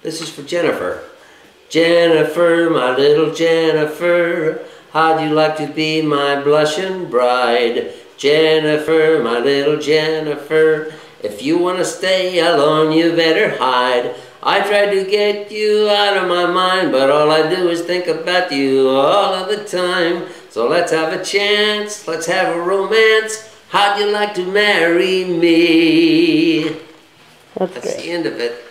This is for Jennifer. Jennifer, my little Jennifer, how'd you like to be my blushing bride? Jennifer, my little Jennifer, if you want to stay alone, you better hide. I tried to get you out of my mind, but all I do is think about you all of the time. So let's have a chance, let's have a romance. How'd you like to marry me? That's the end of it.